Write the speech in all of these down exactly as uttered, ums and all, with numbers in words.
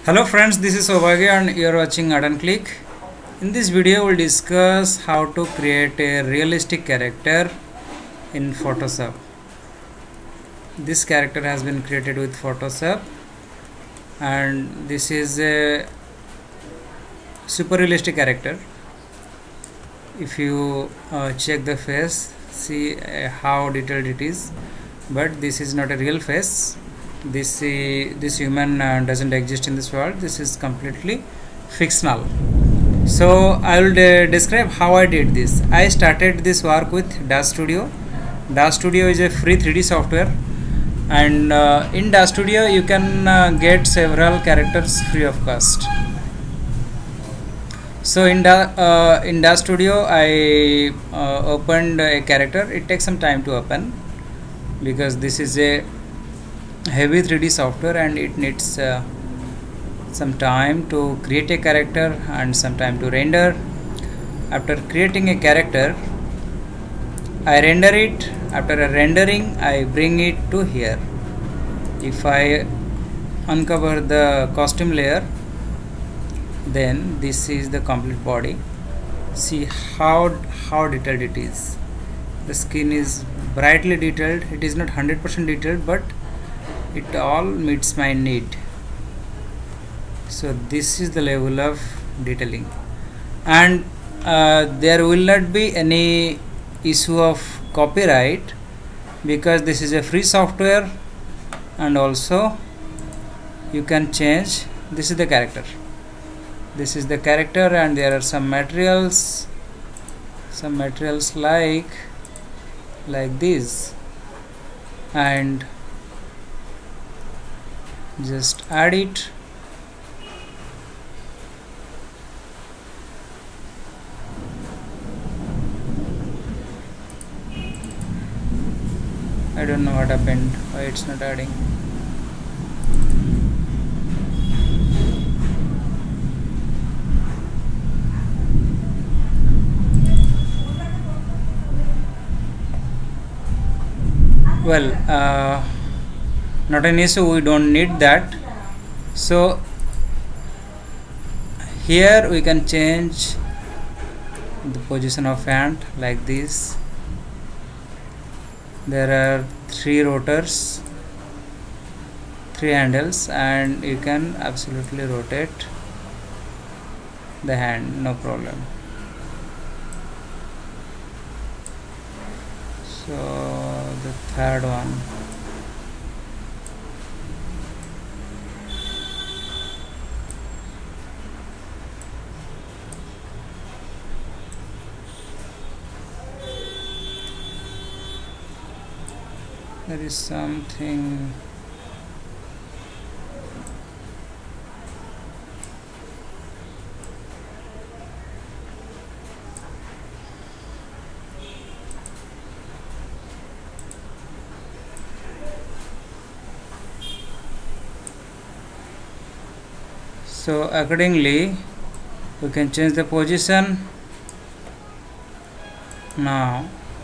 Hello friends, this is Obagya and you are watching Art and Click. In this video we will discuss how to create a realistic character in Photoshop. This character has been created with Photoshop and this is a super realistic character. If you uh, check the face, see uh, how detailed it is, but this is not a real face. This uh, this human uh, doesn't exist in this world. This is completely fictional. So I will uh, describe how I did this. I started this work with Dash Studio. Dash Studio is a free three D software, and uh, in Dash Studio you can uh, get several characters free of cost. So in da, uh, in Dash Studio I uh, opened a character. It takes some time to open because this is a heavy three D software and it needs uh, some time to create a character and some time to render. After creating a character, I render it. After a rendering, I bring it to here. If I uncover the costume layer, then this is the complete body. See how how detailed it is. The skin is brightly detailed. It is not one hundred percent detailed, but it all meets my need. So this is the level of detailing, and uh, there will not be any issue of copyright because this is a free software, and also you can change. This is the character. This is the character, and there are some materials, some materials like like this, and just add it. I don't know what happened, why it's not adding. Well, uh, not an issue, we don't need that. So here we can change the position of hand like this. There are three rotors, three handles, and you can absolutely rotate the hand, no problem. So the third one, there is something. So accordingly we can change the position now.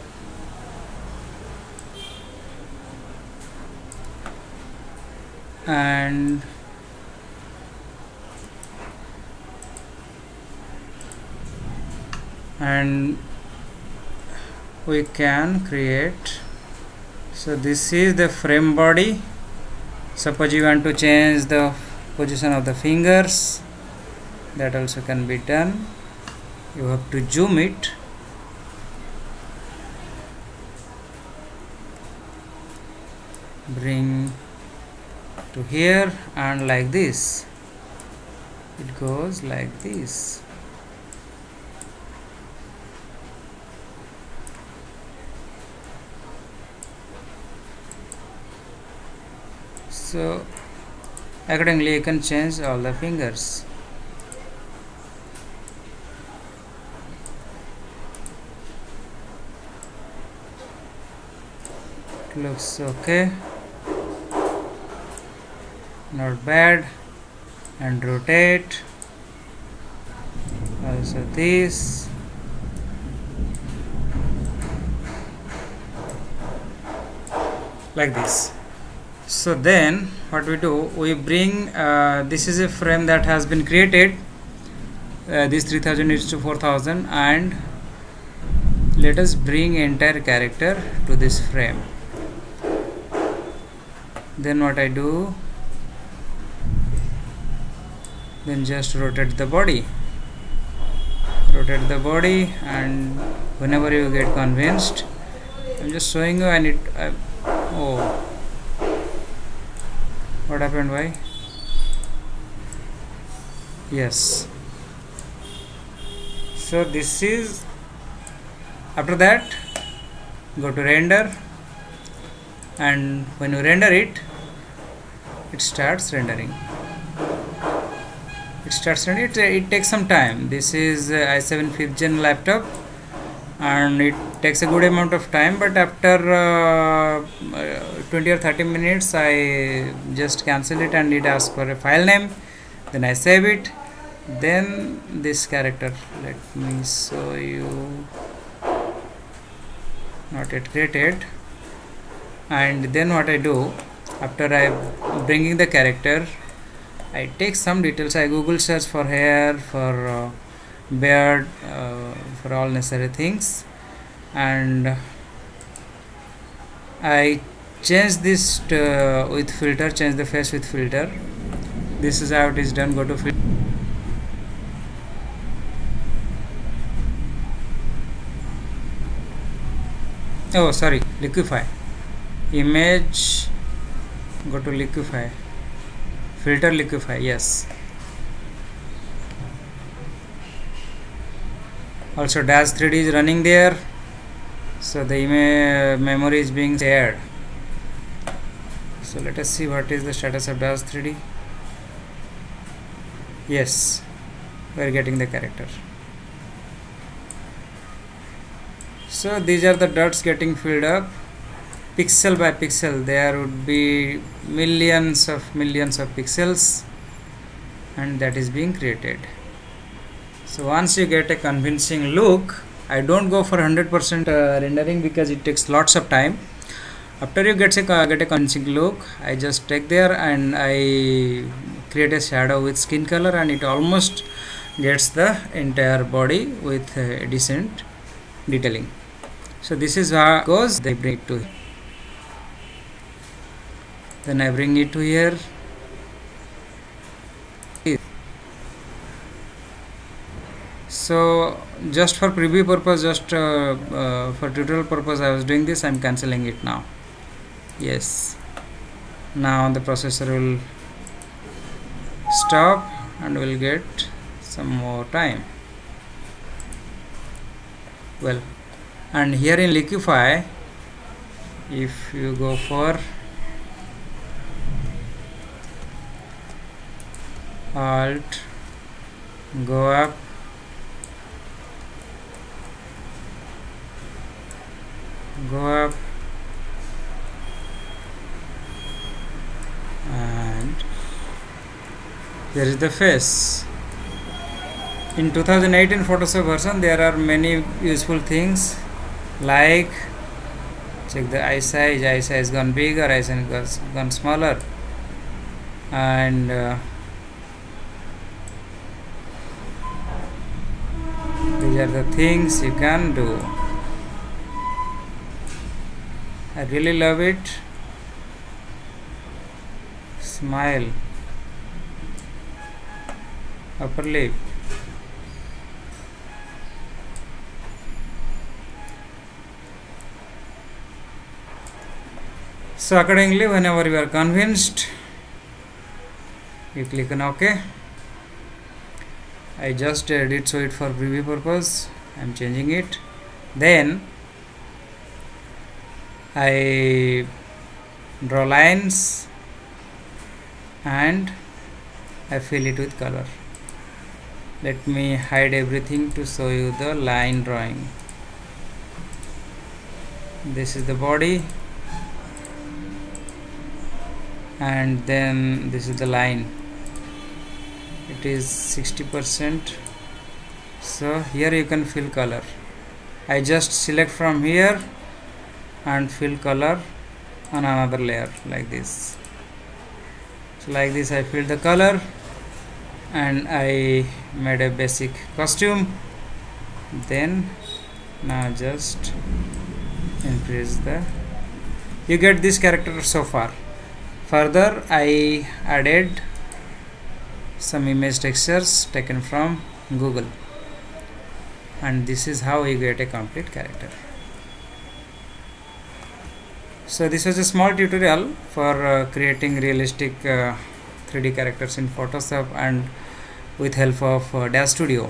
And and we can create. So this is the frame body. Suppose you want to change the position of the fingers, that also can be done. You have to zoom it. Bring to here, and like this it goes like this. So accordingly you can change all the fingers. It looks okay, not bad. And rotate also this. Like this. So then what we do, we bring uh, this is a frame that has been created, uh, this three thousand is to four thousand, and let us bring entire character to this frame. Then what I do, then just rotate the body, rotate the body, and whenever you get convinced, I'm just showing you. And it I, oh, what happened? Why? Yes. So this is, after that go to render, and when you render it, it starts rendering. It starts rendering. It, it takes some time. This is uh, i seven fifth gen laptop, and it takes a good amount of time, but after uh, twenty or thirty minutes I just cancel it, and it asks for a file name. Then I save it. Then this character, let me show you, not yet created. And then what I do, after I bringing the character, I take some details. I Google search for hair, for uh, beard, uh, for all necessary things, and I change this to, with filter, change the face with filter. This is how it is done. Go to filter. Oh, sorry, liquify. Image, go to liquify, filter liquify, yes. Also Dash three D is running there, so the image memory is being shared. So let us see what is the status of Dash three D. Yes, we are getting the character. So these are the dots getting filled up pixel by pixel. There would be millions of millions of pixels, and that is being created. So once you get a convincing look, I don't go for one hundred percent uh, rendering because it takes lots of time. After you get a, get a convincing look, I just take there and I create a shadow with skin color, and it almost gets the entire body with uh, decent detailing. So this is how it goes. They bring it to here. Then I bring it to here. So just for preview purpose, just uh, uh, for tutorial purpose I was doing this. I'm cancelling it now. Yes, now the processor will stop and we'll get some more time. Well, and here in liquify, if you go for alt, go up, go up, and here is the face. In two thousand eighteen Photoshop version, there are many useful things like check the eye size, eye size gone bigger, eye size gone, gone smaller, and uh, these are the things you can do. I really love it. Smile, upper lip, so accordingly, whenever you are convinced, you click on OK. I just uh, did show it for preview purpose. I am changing it. Then I draw lines and I fill it with color. Let me hide everything to show you the line drawing. This is the body, and then this is the line. It is sixty percent. So here you can fill color. I just select from here and fill color on another layer like this. So like this I filled the color and I made a basic costume. Then now just increase the, you get this character so far. Further I added some image textures taken from Google, and this is how you get a complete character. So this was a small tutorial for uh, creating realistic uh, three D characters in Photoshop and with help of uh, Dash Studio.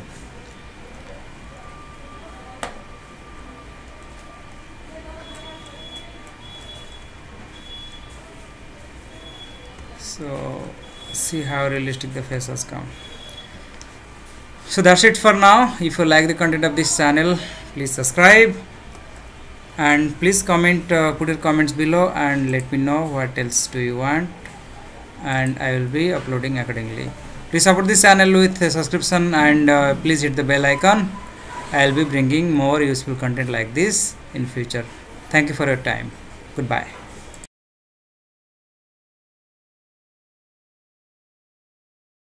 So see how realistic the face has come. So that's it for now. If you like the content of this channel, please subscribe and please comment, uh, put your comments below and let me know what else do you want, and I will be uploading accordingly. Please support this channel with a subscription and uh, please hit the bell icon. I will be bringing more useful content like this in future. Thank you for your time. Goodbye.